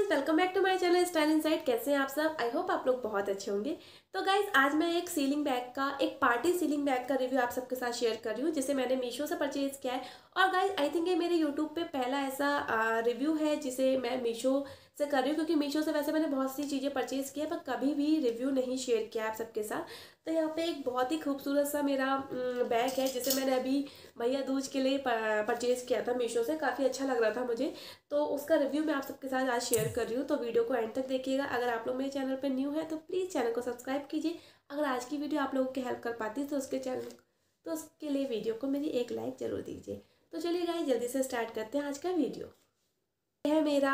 Welcome back to my channel style inside. कैसे हैं आप सब? आई होप आप लोग बहुत अच्छे होंगे। तो गाइज आज मैं एक सीलिंग बैग का, एक पार्टी सीलिंग बैग का रिव्यू आप सबके साथ शेयर कर रही हूँ, जिसे मैंने मीशो से परचेज किया है। और गाइज आई थिंक ये मेरे यूट्यूब पे पहला ऐसा रिव्यू है जिसे मैं मीशो से कर रही हूँ, क्योंकि मीशो से वैसे मैंने बहुत सी चीज़ें परचेज की है पर कभी भी रिव्यू नहीं शेयर किया आप सबके साथ। तो यहाँ पे एक बहुत ही खूबसूरत सा मेरा बैग है जिसे मैंने अभी भैया दूज के लिए परचेज किया था मीशो से। काफ़ी अच्छा लग रहा था मुझे, तो उसका रिव्यू मैं आप सबके साथ आज शेयर कर रही हूँ। तो वीडियो को एंड तक देखिएगा। अगर आप लोग मेरे चैनल पर न्यू है तो प्लीज़ चैनल को सब्सक्राइब कीजिए। अगर आज की वीडियो आप लोगों की हेल्प कर पाती है तो उसके लिए वीडियो को मेरी एक लाइक ज़रूर दीजिए। तो चलिए गाइस जल्दी से स्टार्ट करते हैं आज का वीडियो। यह है मेरा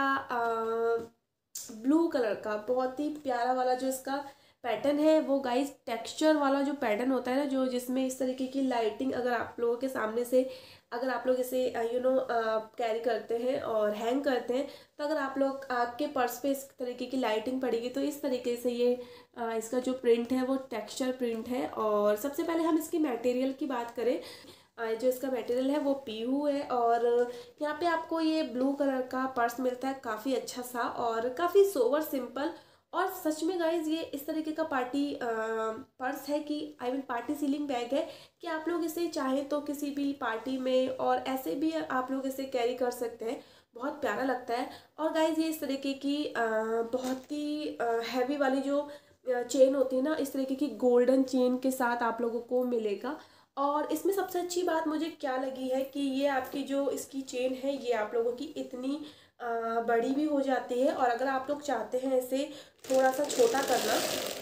ब्लू कलर का बहुत ही प्यारा वाला जो इसका पैटर्न है, वो गाइस टेक्सचर वाला जो पैटर्न होता है ना, जो जिसमें इस तरीके की लाइटिंग अगर आप लोगों के सामने से अगर आप लोग इसे कैरी करते हैं और हैंग करते हैं, तो अगर आप लोग आपके पर्स पे इस तरीके की लाइटिंग पड़ेगी तो इस तरीके से ये इसका जो प्रिंट है वो टेक्सचर प्रिंट है। और सबसे पहले हम इसकी मटेरियल की बात करें, जो इसका मटेरियल है वो पीहू है। और यहाँ पे आपको ये ब्लू कलर का पर्स मिलता है, काफ़ी अच्छा सा और काफ़ी सोवर सिंपल। और सच में गाइज ये इस तरीके का पार्टी पर्स है कि I mean party ceiling bag है कि आप लोग इसे चाहें तो किसी भी पार्टी में और ऐसे भी आप लोग इसे कैरी कर सकते हैं। बहुत प्यारा लगता है। और गाइज ये इस तरीके की बहुत ही हैवी वाली जो चेन होती है ना, इस तरीके की गोल्डन चेन के साथ आप लोगों को मिलेगा। और इसमें सबसे अच्छी बात मुझे क्या लगी है कि ये आपकी जो इसकी चेन है ये आप लोगों की इतनी बड़ी भी हो जाती है। और अगर आप लोग चाहते हैं इसे थोड़ा सा छोटा करना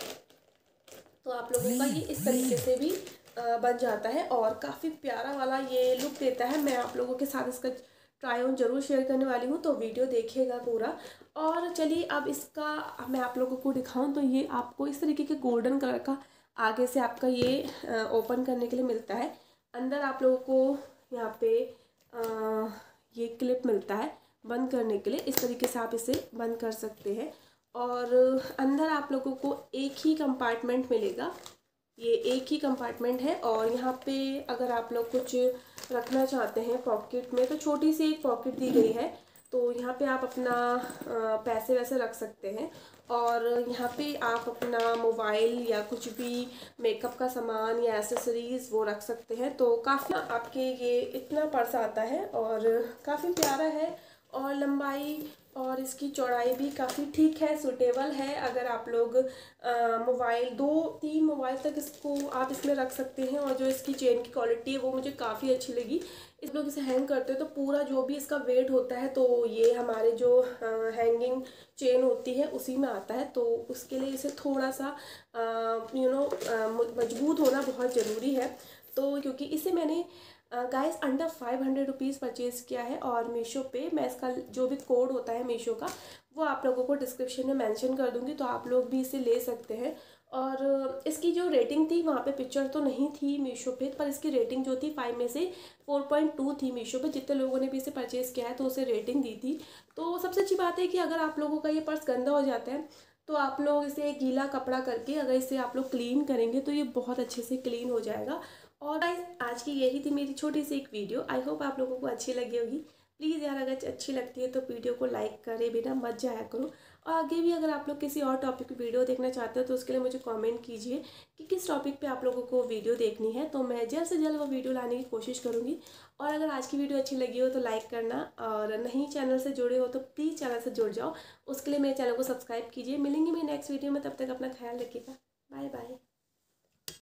तो आप लोगों का ये इस तरीके से भी बन जाता है और काफ़ी प्यारा वाला ये लुक देता है। मैं आप लोगों के साथ इसका ट्राई ऑन जरूर शेयर करने वाली हूँ, तो वीडियो देखिएगा पूरा। और चलिए अब इसका मैं आप लोगों को दिखाऊं, तो ये आपको इस तरीके के गोल्डन कलर का आगे से आपका ये ओपन करने के लिए मिलता है। अंदर आप लोगों को यहाँ पे ये क्लिप मिलता है बंद करने के लिए। इस तरीके से आप इसे बंद कर सकते हैं। और अंदर आप लोगों को एक ही कंपार्टमेंट मिलेगा, ये एक ही कंपार्टमेंट है। और यहाँ पे अगर आप लोग कुछ रखना चाहते हैं पॉकेट में, तो छोटी सी एक पॉकेट दी गई है, तो यहाँ पे आप अपना पैसे वैसे रख सकते हैं। और यहाँ पे आप अपना मोबाइल या कुछ भी मेकअप का सामान या एसेसरीज़ वो रख सकते हैं। तो काफ़ी आपके ये इतना पर्स आता है और काफ़ी प्यारा है। और लंबाई और इसकी चौड़ाई भी काफ़ी ठीक है, सूटेबल है। अगर आप लोग मोबाइल 2-3 मोबाइल तक इसको आप इसमें रख सकते हैं। और जो इसकी चेन की क्वालिटी है वो मुझे काफ़ी अच्छी लगी। इस लोग इसे हैंग करते हैं तो पूरा जो भी इसका वेट होता है तो ये हमारे जो हैंगिंग चेन होती है उसी में आता है। तो उसके लिए इसे थोड़ा सा मजबूत होना बहुत ज़रूरी है। तो क्योंकि इसे मैंने गाइस अंडर 500 रुपीज़ परचेज़ किया है। और मीशो पे मैं इसका जो भी कोड होता है मीशो का वो आप लोगों को डिस्क्रिप्शन में मेंशन कर दूंगी, तो आप लोग भी इसे ले सकते हैं। और इसकी जो रेटिंग थी वहाँ पे पिक्चर तो नहीं थी मीशो पे, पर इसकी रेटिंग जो थी 5 में से 4.2 थी मीशो पे। जितने लोगों ने भी इसे परचेज़ किया है तो उसे रेटिंग दी थी। तो सबसे अच्छी बात है कि अगर आप लोगों का ये पर्स गंदा हो जाता है तो आप लोग इसे गीला कपड़ा करके अगर इसे आप लोग क्लीन करेंगे तो ये बहुत अच्छे से क्लीन हो जाएगा। और गाइस आज की यही थी मेरी छोटी सी एक वीडियो। आई होप आप लोगों को अच्छी लगी होगी। प्लीज़ यार अगर अच्छी लगती है तो वीडियो को लाइक करे बिना मत जाया करो। और आगे भी अगर आप लोग किसी और टॉपिक पे वीडियो देखना चाहते हो तो उसके लिए मुझे कमेंट कीजिए कि किस टॉपिक पे आप लोगों को वीडियो देखनी है, तो मैं जल्द से जल्द वो वीडियो लाने की कोशिश करूँगी। और अगर आज की वीडियो अच्छी लगी हो तो लाइक करना, और नहीं चैनल से जुड़े हो तो प्लीज़ चैनल से जुड़ जाओ। उसके लिए मेरे चैनल को सब्सक्राइब कीजिए। मिलेंगे मेरे नेक्स्ट वीडियो में, तब तक अपना ख्याल रखिएगा। Bye bye.